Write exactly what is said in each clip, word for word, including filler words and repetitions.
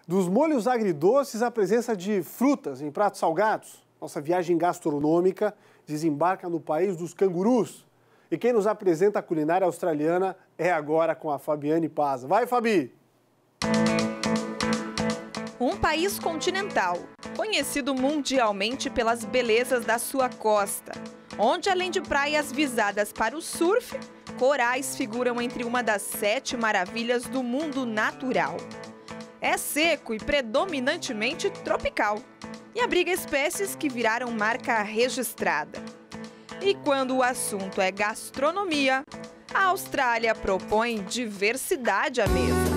Dos molhos agridoces à presença de frutas em pratos salgados, nossa viagem gastronômica desembarca no país dos cangurus. E quem nos apresenta a culinária australiana é agora com a Fabiane Paz. Vai, Fabi! Um país continental, conhecido mundialmente pelas belezas da sua costa, onde, além de praias visadas para o surf, corais figuram entre uma das sete maravilhas do mundo natural. É seco e predominantemente tropical e abriga espécies que viraram marca registrada. E quando o assunto é gastronomia, a Austrália propõe diversidade à mesa.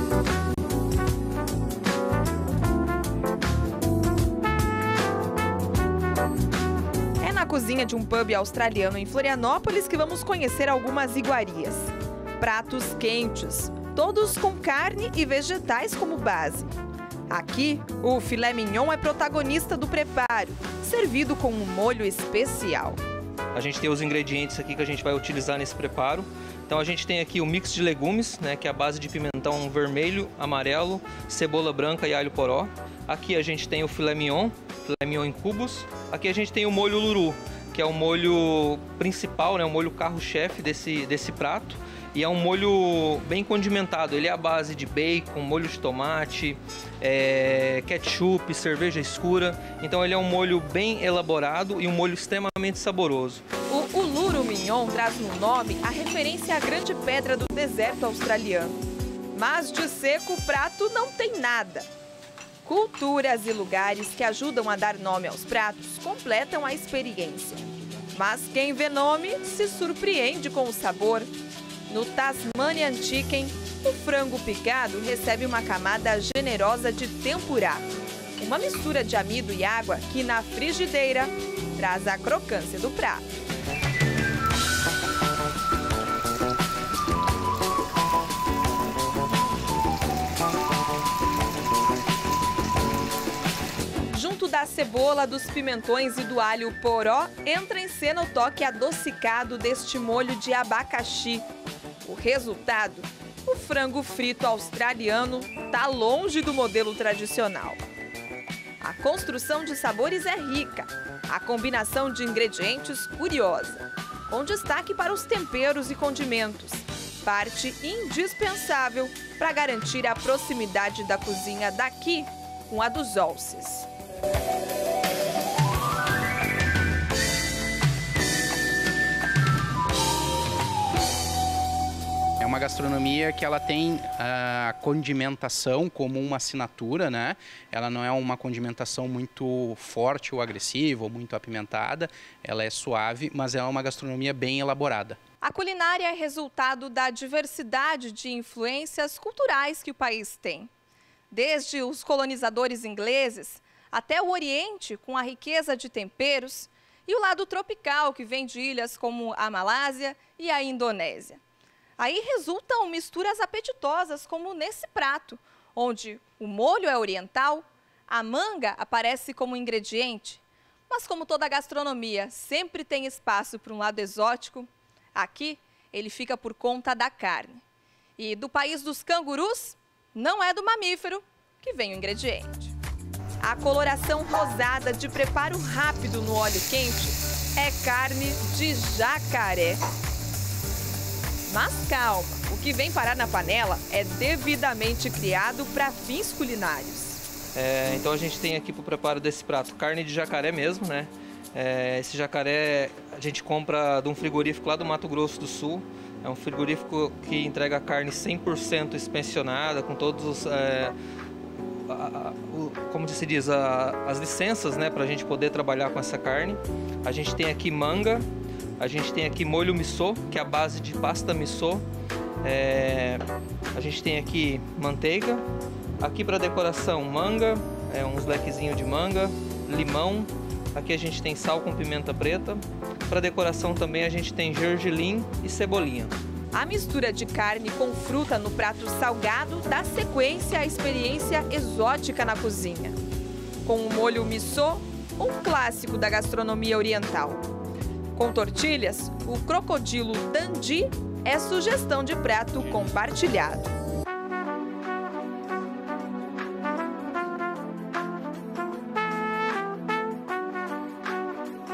É na cozinha de um pub australiano em Florianópolis que vamos conhecer algumas iguarias. Pratos quentes, todos com carne e vegetais como base. Aqui, o filé mignon é protagonista do preparo, servido com um molho especial. A gente tem os ingredientes aqui que a gente vai utilizar nesse preparo. Então a gente tem aqui o mix de legumes, né, que é a base de pimentão vermelho, amarelo, cebola branca e alho poró. Aqui a gente tem o filé mignon, filé mignon em cubos. Aqui a gente tem o molho luru, que é o molho principal, né, o molho carro-chefe desse, desse prato. E é um molho bem condimentado, ele é a base de bacon, molho de tomate, é, ketchup, cerveja escura. Então ele é um molho bem elaborado e um molho extremamente saboroso. O uluru mignon traz no nome a referência à grande pedra do deserto australiano. Mas de seco o prato não tem nada. Culturas e lugares que ajudam a dar nome aos pratos completam a experiência. Mas quem vê nome se surpreende com o sabor. No Tasmanian Chicken, o frango picado recebe uma camada generosa de tempurá, uma mistura de amido e água que na frigideira traz a crocância do prato. Junto da cebola, dos pimentões e do alho poró, entra em cena o toque adocicado deste molho de abacaxi. O resultado, o frango frito australiano está longe do modelo tradicional. A construção de sabores é rica, a combinação de ingredientes curiosa, com destaque para os temperos e condimentos, parte indispensável para garantir a proximidade da cozinha daqui com a dos Aussies. É uma gastronomia que ela tem a condimentação como uma assinatura, né? Ela não é uma condimentação muito forte ou agressiva ou muito apimentada. Ela é suave, mas é uma gastronomia bem elaborada. A culinária é resultado da diversidade de influências culturais que o país tem. Desde os colonizadores ingleses até o Oriente, com a riqueza de temperos, e o lado tropical, que vem de ilhas como a Malásia e a Indonésia. Aí resultam misturas apetitosas, como nesse prato, onde o molho é oriental, a manga aparece como ingrediente. Mas como toda gastronomia sempre tem espaço para um lado exótico, aqui ele fica por conta da carne. E do país dos cangurus, não é do mamífero que vem o ingrediente. A coloração rosada de preparo rápido no óleo quente é carne de jacaré. Mas calma, o que vem parar na panela é devidamente criado para fins culinários. É, então a gente tem aqui para o preparo desse prato carne de jacaré mesmo, né? É, esse jacaré a gente compra de um frigorífico lá do Mato Grosso do Sul. É um frigorífico que entrega carne cem por cento inspecionada, com todos os... É, a, a, o, como se diz, a, as licenças, né, para a gente poder trabalhar com essa carne. A gente tem aqui manga. A gente tem aqui molho miso, que é a base de pasta miso. É, a gente tem aqui manteiga. Aqui para decoração manga, é, uns lequezinhos de manga, limão. Aqui a gente tem sal com pimenta preta. Para decoração também a gente tem gergelim e cebolinha. A mistura de carne com fruta no prato salgado dá sequência à experiência exótica na cozinha. Com o molho miso, um clássico da gastronomia oriental. Com tortilhas, o crocodilo dundee é sugestão de prato compartilhado.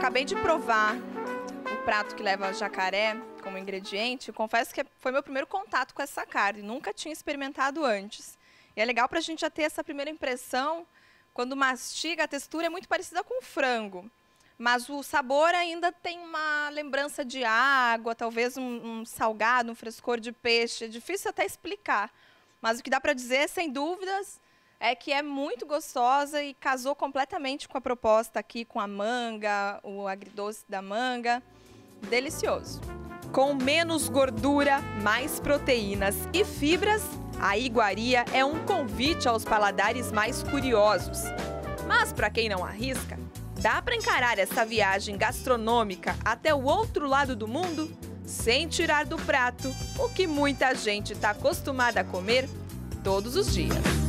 acabei de provar o prato que leva jacaré como ingrediente. Confesso que foi meu primeiro contato com essa carne, nunca tinha experimentado antes. E é legal para a gente já ter essa primeira impressão. Quando mastiga, a textura é muito parecida com o frango, mas o sabor ainda tem uma lembrança de água, talvez um, um salgado, um frescor de peixe. É difícil até explicar, mas o que dá para dizer, sem dúvidas, é que é muito gostosa e casou completamente com a proposta aqui, com a manga, o agridoce da manga. Delicioso. Com menos gordura, mais proteínas e fibras, a iguaria é um convite aos paladares mais curiosos. Mas para quem não arrisca, dá para encarar essa viagem gastronômica até o outro lado do mundo sem tirar do prato o que muita gente está acostumada a comer todos os dias.